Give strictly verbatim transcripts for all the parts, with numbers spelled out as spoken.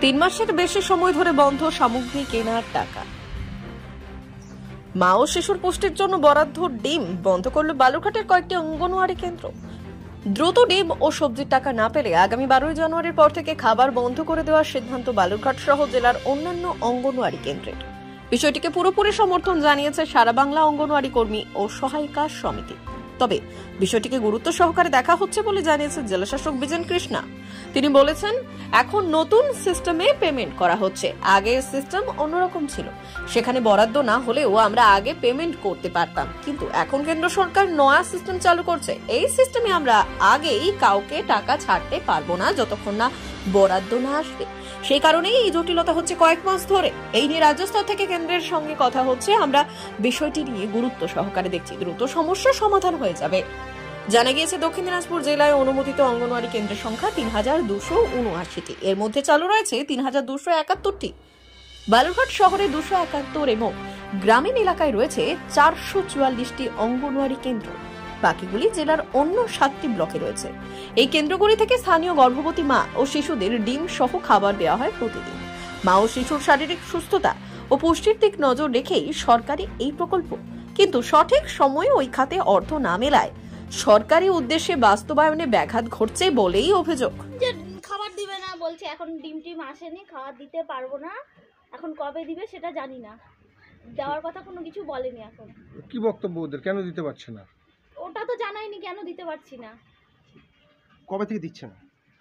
তিন মাসের বেশি সময় ধরে বন্ধ সামগ্রী কেনার টাকা। মা ও শিশুর পুষ্টির জন্য বরাদ্দ ডিম বন্ধ করল বালুরঘাটের কয়েকটি অঙ্গনওয়াড়ি কেন্দ্র। দ্রুত ডিম ও সবজির টাকা না পেলে আগামী বারোই জানুয়ারির পর থেকে খাবার বন্ধ করে দেওয়ার সিদ্ধান্ত বালুরঘাট সহ জেলার অন্যান্য অঙ্গনওয়াড়ি কেন্দ্রের। বিষয়টিকে পুরোপুরি সমর্থন জানিয়েছে সারা বাংলা অঙ্গনওয়াড়ি কর্মী ও সহায়িকা সমিতি। তবে বিষয়টিকে গুরুত্ব সহকারে দেখা হচ্ছে বলে জানিয়েছে জেলাশাসক বিজেন কৃষ্ণা। তিনি বলেছেন, এখন নতুন সিস্টেমে পেমেন্ট করা হচ্ছে। আগের সিস্টেম অন্যরকম ছিল, সেখানে বরাদ্দ না হলেও আমরা আগে পেমেন্ট করতে পারতাম, কিন্তু এখন কেন্দ্র সরকার নয়া সিস্টেম চালু করছে। এই সিস্টেমে আমরা আগেই কাউকে টাকা ছাড়তে পারবো না যতক্ষণ না বরাদ্দ না আসবে। সেই কারণেই এই জটিলতা হচ্ছে কয়েক মাস ধরে। এই নিয়ে রাজ্য স্তর থেকে কেন্দ্রের সঙ্গে কথা হচ্ছে। আমরা বিষয়টি নিয়ে গুরুত্ব সহকারে দেখছি, দ্রুত সমস্যার সমাধান হয়ে যাবে। জানা গিয়েছে, দক্ষিণ দিনাজপুর জেলায় অনুমোদিত অঙ্গনওয়াড়ি কেন্দ্রের সংখ্যা তিন হাজার দুশো উনআশিটি। এর মধ্যে চালু রয়েছে তিন হাজার দুশো একাত্তরটি। বালুরঘাট শহরে দুশো একাত্তর এবং গ্রামীণ এলাকায় রয়েছে চারশো চুয়াল্লিশটি অঙ্গনওয়াড়ি কেন্দ্র। বাকিগুলি জেলার অন্য সাতটি ব্লকে রয়েছে। এই কেন্দ্রগুলি থেকে স্থানীয় গর্ভবতী মা ও শিশুদের ডিম সহ খাবার দেওয়া হয় প্রতিদিন। মা ও শিশুর শারীরিক সুস্থতা ও পুষ্টির দিক নজর রেখেই সরকারি এই প্রকল্প, কিন্তু সঠিক সময়ে ওই খাতে অর্থ না মেলায় সরকারি উদ্দেশ্যে বাস্তবায়নে ব্যাঘাত ঘটছে বলেই অভিযোগ। খাবার দিবে না বলছে, এখন ডিম টিম আসেনি, খাবার দিতে পারবো না, এখন কবে দিবে সেটা জানি না, দেওয়ার কথা কোনো কিছু বলেনি। এখন কি বক্তব্য ওদের, কেন দিতে পারছে না? ওটা তো জানাইনি কেন দিতে পারছি না। কবে থেকে দিচ্ছে না?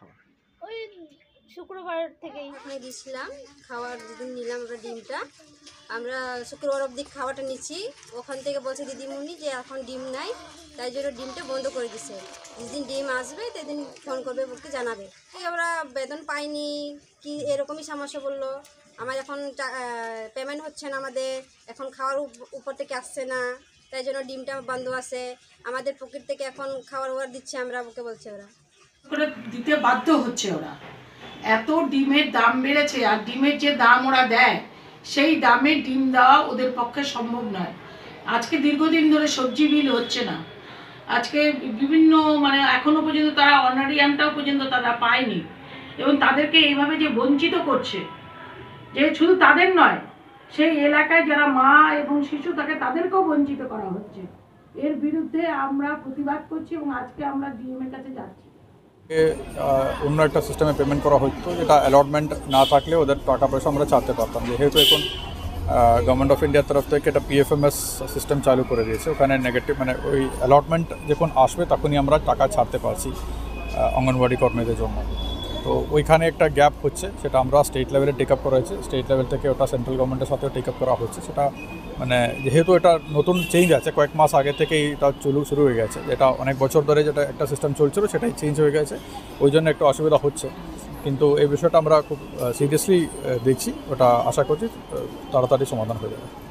ওই শুক্রবার থেকেই দিয়েছিলাম খাবার, যেদিন নিলাম আমরা ডিমটা, আমরা শুক্রবার অবধি খাবারটা নিচ্ছি। ওখান থেকে বলছে দিদিমণি যে এখন ডিম নাই, তাই জন্য ডিমটা বন্ধ করে দিছে। যেদিন ডিম আসবে সেদিন ফোন করবে, বলতে জানাবে। আমরা বেতন পাইনি কি এরকমই সমস্যা বললো। আমার এখন পেমেন্ট হচ্ছে না, আমাদের এখন খাওয়ার উপর থেকে আসছে না, তাই জন্য ডিমটা বন্ধ আছে। আমাদের পকেট থেকে এখন খাবার ওয়ার দিচ্ছে আমরা, ওকে বলছে ওরা করে দিতে বাধ্য হচ্ছে। ওরা এত ডিমের দাম বেড়েছে, আর ডিমের যে দাম ওরা দেয় সেই দামে ডিম দেওয়া ওদের পক্ষে সম্ভব নয়। আজকে দীর্ঘদিন ধরে সবজি বিল হচ্ছে না, আজকে বিভিন্ন মানে এখনো পর্যন্ত তারা অনারিয়ামটাও পর্যন্ত তারা পায়নি, এবং তাদেরকে এইভাবে যে বঞ্চিত করছে, যে শুধু তাদের নয়, সেই এলাকায় যারা মা এবং শিশু থাকে তাদেরকেও বঞ্চিত করা হচ্ছে। এর বিরুদ্ধে আমরা প্রতিবাদ করছি এবং আজকে আমরা ডিএমের কাছে যাচ্ছি। অন্য একটা সিস্টেমে পেমেন্ট করা হতো, যেটা অ্যালটমেন্ট না থাকলে ওদের টাকা পয়সা আমরা ছাড়তে পারতাম। যেহেতু এখন গভর্নমেন্ট অফ ইন্ডিয়ার তরফ থেকে একটা পিএফএমএস সিস্টেম চালু করে দিয়েছে, ওখানে নেগেটিভ মানে ওই অ্যালটমেন্ট যখন আসবে তখনই আমরা টাকা ছাড়তে পারছি অঙ্গনওয়াড়ি কর্মীদের জন্য। তো ওইখানে একটা গ্যাপ হচ্ছে, সেটা আমরা স্টেট লেভেলে টেক আপ করা হয়েছে। স্টেট লেভেল থেকে ওটা সেন্ট্রাল গভর্নমেন্টের সাথেও টেক আপ করা হচ্ছে। সেটা মানে যেহেতু এটা নতুন চেঞ্জ আছে, কয়েক মাস আগে থেকেই এটা চলু শুরু হয়ে গেছে, যেটা অনেক বছর ধরে যেটা একটা সিস্টেম চলছিল সেটাই চেঞ্জ হয়ে গেছে, ওই জন্য একটু অসুবিধা হচ্ছে। কিন্তু এই বিষয়টা আমরা খুব সিরিয়াসলি দেখছি, ওটা আশা করছি তাড়াতাড়ি সমাধান হয়ে যাবে।